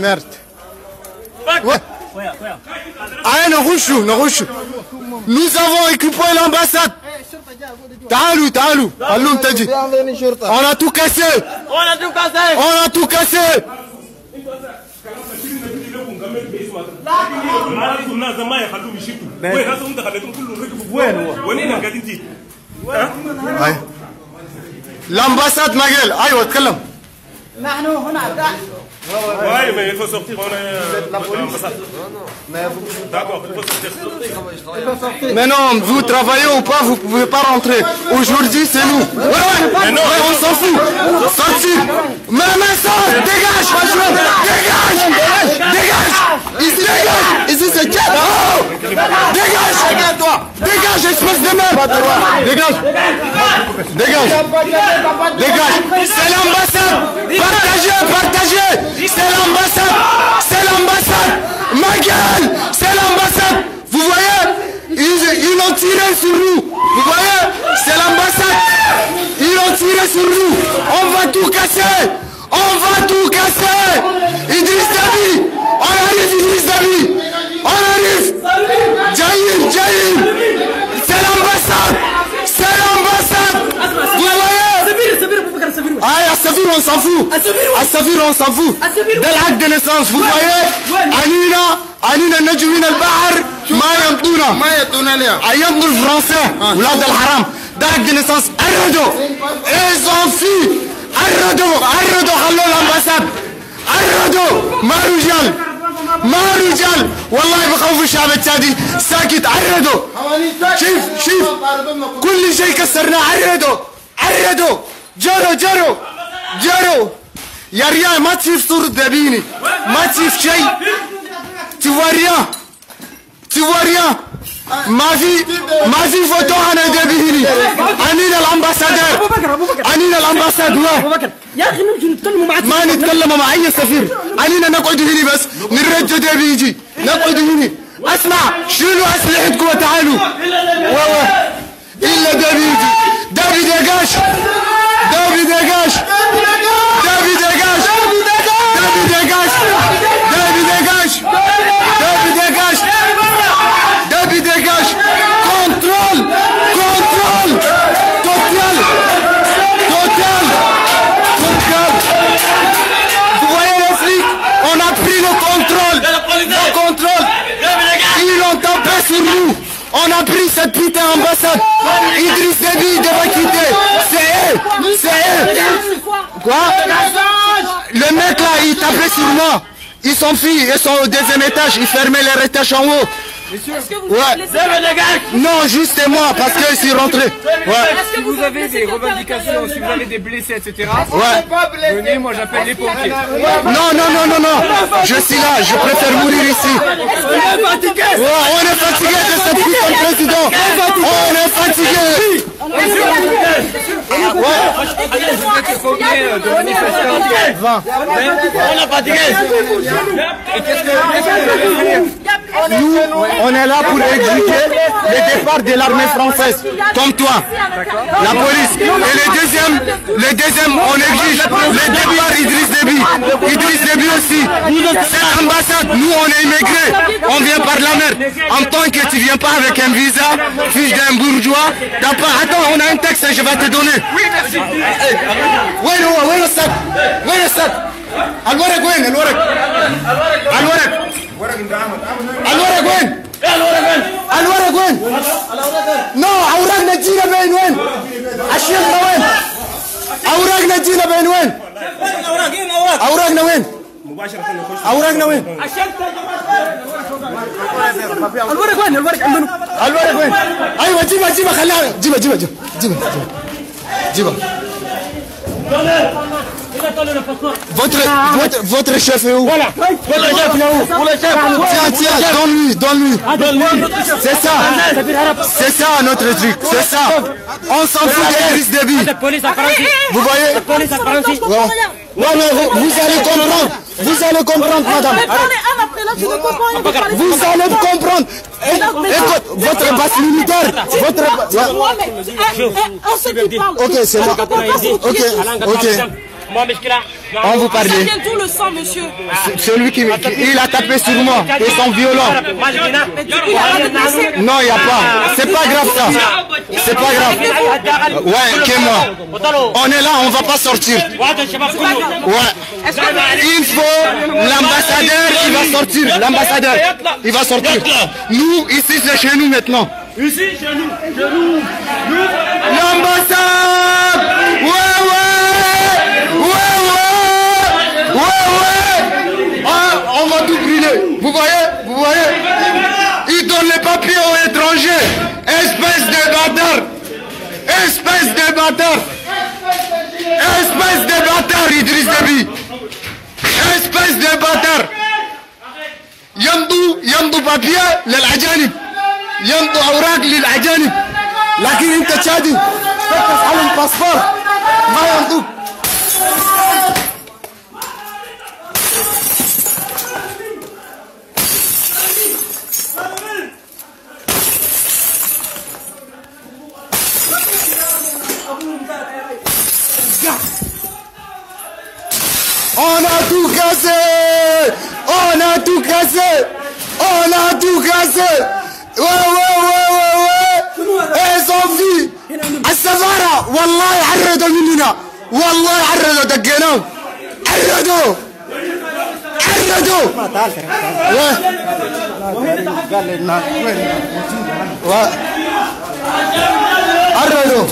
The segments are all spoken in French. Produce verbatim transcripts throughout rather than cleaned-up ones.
merde. Ouais. Nous avons équipé l'ambassade. Ta'alou, ta'alou. Alloum t'a dit. On a tout cassé. On a tout cassé. On a tout cassé. L'ambassade Maguel, aïe, on te calme. Oui, mais il faut sortir, on est la police. D'accord, il faut sortir. Mais non, vous travaillez ou pas, vous pouvez pas rentrer. Aujourd'hui, c'est nous. Ouais, ouais, mais non, on s'en fout. Sorti. Mais mais ça, dégage, dégage, dégage. Ici, dégage. Ici, c'est qui? Dégage, toi. Dégage, espèce de merde. Dégage. Dégage. Dégage. C'est l'ambassade. Partagez, partagez. C'est l'ambassade. C'est l'ambassade. Ma gueule. C'est l'ambassade. Vous voyez, ils, ils ont tiré sur nous. Vous voyez, c'est l'ambassade. Ils ont tiré sur nous. On va tout casser. On va tout casser. Idriss Déby. On arrive, Idriss Déby. On arrive. Jaïr, Jaïr. C'est l'ambassade. C'est l'ambassade. Vous voyez. Ah, à Savir, on s'en fout. À Savir, on s'en fout. Dès l'acte de naissance, vous voyez, Anina, Anina Najouina al-Bahar, ما ينطونا ما ينطونا ليه ينطوا الفرنسي ولاد الحرام ده acte de naissance عرضوا ils ont fui عرضوا عرضوا خلوا الامباساد عرضوا ما رجال ما رجال والله بخوف الشعب التشادي ساكت عرضوا شوف شوف كل شيء كسرناه عرضوا عرضوا جروا جروا جروا يا ريال ما تشوف صورة دبيني ما تشوف شيء tu vois rien tu vois rien ما في ما في فوتو انا دبيني انينا الامباسادور انينا الامباسادور يا اخي نمشي نتكلموا معك ما نتكلم مع اي سفير انينا نقعد هنا بس نرجع دبي يجي نقعد هنا اسمع شيلوا اسلحتكم وتعالوا الا دبي يجي دبي دقاش دبي دقاش دبي دقاش دبي دقاش دبي دقاش دبي دقاش دبي دقاش كنترول كنترول توتال توتال توتال Vous voyez les flics, on a pris le contrôle le contrôle ils ont tapé sur nous. On a pris cette putain d'ambassade. Idriss Déby devait quitter. C'est eux. C'est eux. Quoi? Le mec là, il tapait sur moi. Ils sont filles, ils sont au deuxième étage. Ils fermaient leur étage en haut. Est-ce que vous ouais. Non, juste moi, parce qu'ils sont rentrés. Ouais. Est-ce que vous avez des revendications, si vous avez des blessés, et cetera. Ouais. Venez, moi j'appelle les pompiers. Non, non, non, non, non. Je suis là, je préfère mourir ici. On est fatigué. Ouais, on est fatigué de cette putain de président. On est fatigué. Vous êtes combien de manifestants? vingt. On est fatigué. Et qu'est-ce que vous voulez faire? Nous, on est là pour exécuter le départ de l'armée française, comme toi, la police. Et le deuxième, le deuxième, on exige le départ d'Idriss Déby. Idriss Déby aussi. Cette ambassade, nous on est immigrés, on vient par la mer. En tant que tu viens pas avec un visa, fils d'un bourgeois, t'as pas. Attends, on a un texte, je vais te donner. Oui, merci. وين هو؟ وين السد؟ وين السد؟ الورق وين؟ الورق؟ الورق الورق وين؟ الورق وين؟ نو اوراقنا تجينا بين وين؟ الشيخنا وين؟ اوراقنا تجينا بين وين؟ اوراقنا وين؟ اوراقنا وين؟ الورق وين؟ الورق عندنا الورق وين؟ ايوه جيبها جيبها خليها جيبها جيبها جيبها جيبها Votre, votre, votre chef est où? Voilà. Votre chef est où? Tiens, tiens, donne-lui, donne-lui. C'est ça. C'est ça notre truc. C'est ça. On s'en fout d'Idriss Déby. Vous voyez? Ouais, mais vous, vous allez comprendre. Vous allez comprendre, madame. Vous allez comprendre. Écoute, votre base militaire. Votre. On sait qui parle. Ok, c'est moi. Ok, ok. On vous parle. Ça vient d'où le sang, monsieur? Celui qui, qui il a tapé sur moi. Ils sont violents. Mais du coup, il n'y a pas de blessés. Non, il n'y a pas. C'est pas grave ça. C'est pas grave. Ouais, que moi. On est là, on va pas sortir. Ouais. Il faut l'ambassadeur, il va sortir. L'ambassadeur, il va sortir. Nous, ici, c'est chez nous maintenant. Ici, chez nous, chez nous. L'ambassade! Ouais, ouais! Ouais, ouais! Ouais, ouais! Ah, on va tout brûler. Vous voyez? Vous voyez? Ils donnent les papiers aux étrangers. Espèce de bâtard! Espèce de bâtard! Espèce de bâtard, Idriss Déby! Espèce de bâtard! يمضوا يمضوا بابيا للأجانب يمضوا أوراق للأجانب لكن أنت تشادي تركز على الباسبور ما يمضوك. On a tout cassé! On a tout cassé! On a tout cassé! Ouais, ouais, ouais, ouais, ouais! ايه صوفي! السفارة! والله عرضوا مننا! والله عرضوا دقيناهم! عرضوا! عرضوا! عرضوا!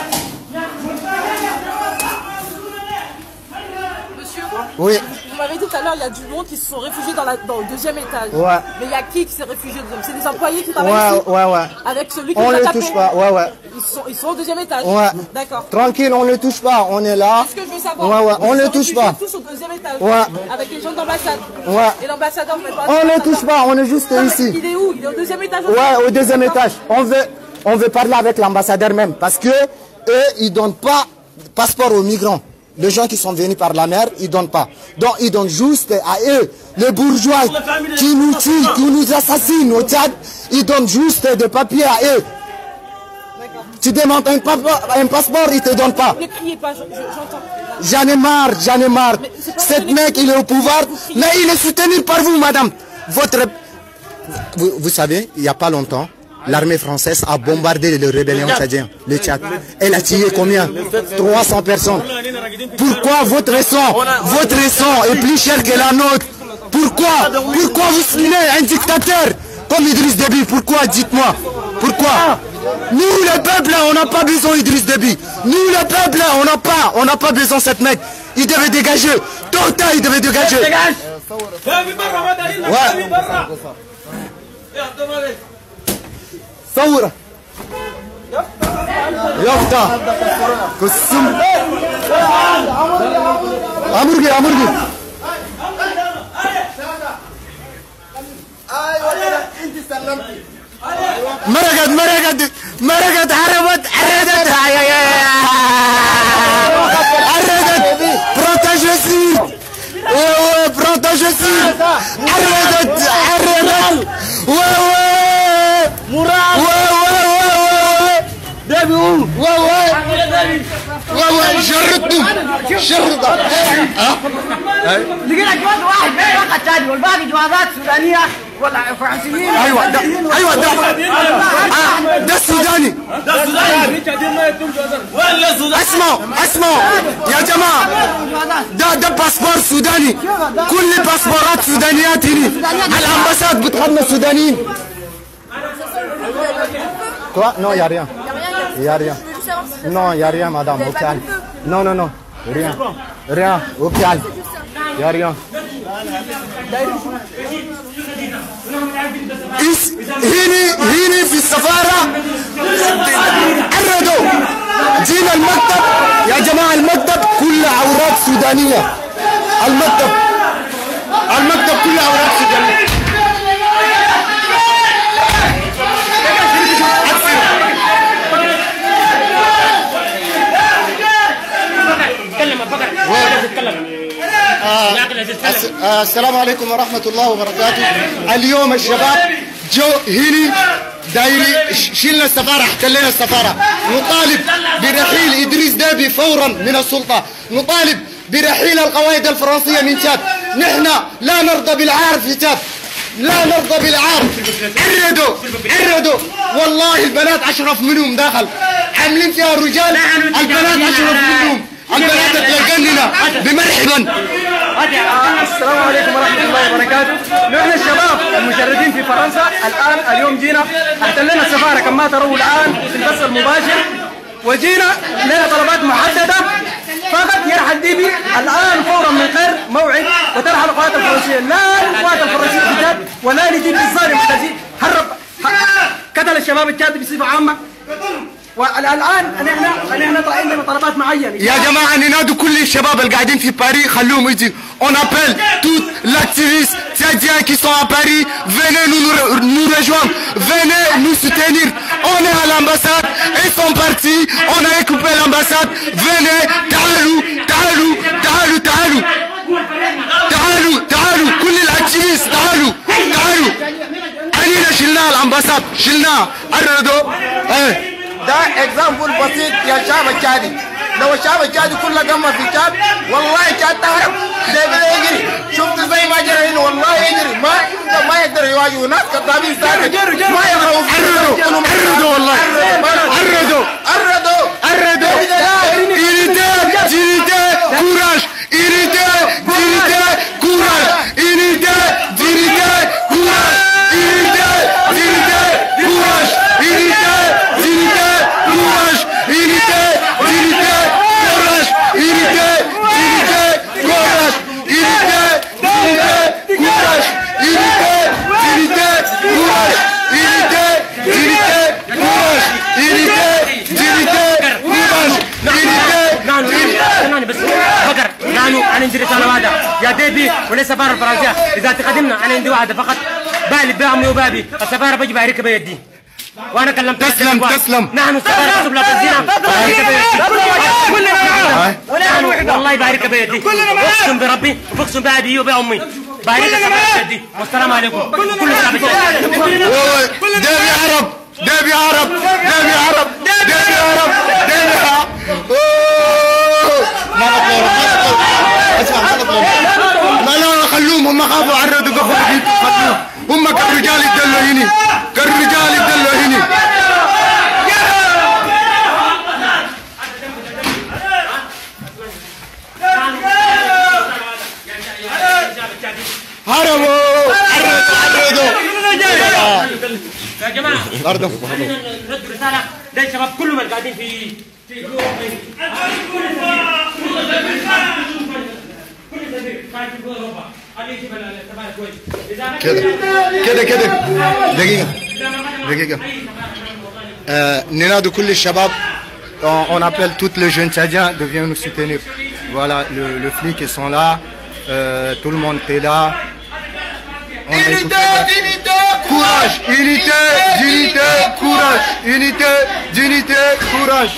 Oui. Vous m'avez dit tout à l'heure, il y a du monde qui se sont réfugiés dans, la, dans le deuxième étage. Ouais. Mais il y a qui qui s'est réfugié au deuxième? C'est des employés qui travaillent Ouais, ici? ouais, ouais. Avec celui qui On les a les tapés? touche pas, ouais, ouais. Ils sont, ils sont au deuxième étage? Ouais. D'accord. Tranquille, on les touche pas, on est là. Ce que je veux savoir, Ouais, ouais, on ils les sont touche pas. réfugiés tous au deuxième étage? Ouais. Avec les gens d'ambassade? Ouais. Et l'ambassadeur fait pas? On les touche pas, on est juste Non, mais ici. il est où? Il est au deuxième étage aussi? Ouais, au deuxième étage. On veut, on veut parler avec l'ambassadeur même, parce que eux, ils donnent pas passeport aux migrants. Les gens qui sont venus par la mer, ils donnent pas. Donc ils donnent juste à eux, les bourgeois qui nous tuent, qui nous assassinent au Tchad, ils donnent juste des papiers à eux. Tu demandes un, un passeport, ils te donnent pas. Ne criez pas, j'entends. J'en ai marre, j'en ai marre. Cet mec, il est au pouvoir, mais il est soutenu par vous, madame. Votre... Vous, vous savez, il n'y a pas longtemps, l'armée française a bombardé les rébellions tchadiens, le Tchad. Elle a tué combien? trois cents personnes. Pourquoi votre sang, votre sang est plus cher que la nôtre? Pourquoi? Pourquoi vous soutenez un dictateur comme Idriss Déby? Pourquoi? Dites-moi. Pourquoi? Nous, le peuple, on n'a pas besoin d'Idriss Déby. Nous, le peuple, on n'a pas, on n'a pas besoin de cette mec. Il devait dégager. Tôt ou tard, il devait dégager. Ouais. ثورة يافطة كسم أمرجي أمرجي مرقت مرقت مرقت عربت عردت عردت بروتاجيسي بروتاجيسي عردت عردت مراد دابي هو واو شردوا شردوا لقينا جواز واحد فقط ثاني والباقي جوازات سودانيه ولا فرنسيين. ايوه ده ايوه ده آه ده السوداني ده السوداني ولا السوداني. اسمعوا اسمعوا يا جماعه ده ده باسبور سوداني. كل الباسبورات سودانيات هنا. الامباساد بتخدم السودانيين. Toi? Non, il n'y a rien. Il n'y a rien. Non, il n'y a rien, madame. Au calme. Non, non, non. Rien. Rien. Au calme. Il n'y a rien. هنا هنا في السفارة عرضوا جينا المكتب يا جماعة. المكتب كله أوراق سودانية. المكتب المكتب كله أوراق سودانية. آه السلام عليكم ورحمة الله وبركاته. اليوم الشباب جو هنا دايري شيلنا السفارة، احتلينا السفارة. نطالب برحيل إدريس ديبي فورا من السلطة. نطالب برحيل القواعد الفرنسية من تشاد. نحن لا نرضى بالعار في تشاد، لا نرضى بالعار. عرضوا عرضوا والله البنات أشرف منهم داخل، حاملين فيها الرجال، البنات أشرف منهم، البنات تلقننا بمرحبا. السلام عليكم ورحمة الله وبركاته. نحن الشباب المشردين في فرنسا الآن اليوم جينا احتلنا السفارة كما تروا الآن في البث المباشر، وجينا لنا طلبات محددة فقط يرحل ديبي الآن فورا من غير موعد، وترحل القوات الفرنسية، لا للقوات الفرنسية في تشاد ولا لديبي الظالم الذي هرب قتل الشباب التشادي بصفة عامة. والآن نحن نحن طالعين بطلبات معينة. يا جماعة ننادوا كل الشباب اللي قاعدين في باريس خلوهم يجوا. On appelle tous les activistes tchadiens qui sont à Paris, venez nous, nous rejoindre, venez nous soutenir. On est à l'ambassade, ils sont partis, on a écoupé l'ambassade. Venez, تعالوا تعالوا تعالوا تعالوا تعالوا تعالوا كل الاكتيفيست تعالوا تعالوا. أنينا شلنا الامباساد شلناه. عرضوا ايه ده اكزامبل بسيط يا شعب التشادي. لو الشعب التشادي كله قام في تشاد والله تشاد تهرب زي ما يجري. شفت زي ما جرى هنا والله يجري، ما ما يقدر يواجهوا ناس كذابين ساكت ما يقدروا. عرضوا عرضوا والله عرضوا عرضوا عرضوا. Unité, unité, courage. Unité, unité, courage. Unité, unité, courage. Unité, unité, courage. Unité, unité, courage. Unité, unité, courage. Unité, unité, courage. Unité, unité, courage. Unité, unité, courage. Unité, unité, courage. Unité, unité, courage. نحن بس فقر نحن أنا عندي رسالة واحدة يا ديبي وليس سفارة الفرنسية. إذا تقدمنا أنا عندي واحدة فقط، بالي بأمي وبابي السفارة بجي بارك بيدي وأنا كلمت. تسلم تسلم. نحن السفارة تكتب لا تزينا بارك بيدي والله بارك بيدي، أقسم بربي وبقسم بأبي وبأمي بارك بيدي. والسلام عليكم. كل سنة ديبي عرب ديبي عرب ديبي عرب ديبي عرب ديبي عرب. ما نطلب ما نطلب اسمع ما نطلب لا لا خلوهم هم خافوا عرضوا قفوا جديد خلوهم هم كالرجال يدلوا هني كالرجال يدلوا هني. هربوا عرضوا عرضوا يا جماعة عرضوا نرد رسالة للشباب كلهم اللي قاعدين في في كده كده كده دقيقة دقيقة. آه ننادوا كل الشباب. On appelle tous les jeunes tchadiens de venir nous soutenir. Voilà, le, le flic ils sont là, euh, tout le monde est là. On unité, unité, courage, unité, unité, courage, unité, unité, courage.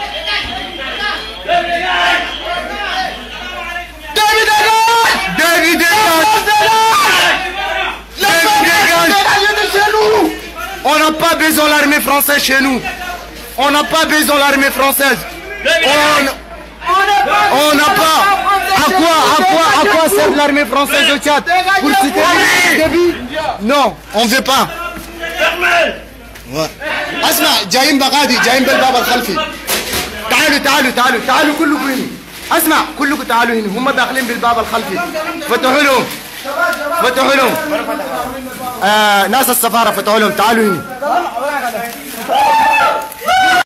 David dégage! David dégage! On n'a pas besoin de l'armée française chez nous. On n'a pas besoin de l'armée française. On n'a pas. À quoi, à quoi, à quoi sert l'armée française au Tchad? Pour soutenir Déby? Non, on ne veut pas. اسمع جايين بغادي جايين بالباب الخلفي. تعالوا تعالوا تعالوا تعالوا كلكم هنا. اسمع كلكم تعالوا هنا، هم داخلين بالباب الخلفي. فتحوا لهم فتحوا لهم. آه ناس السفارة فتحوا لهم. تعالوا هنا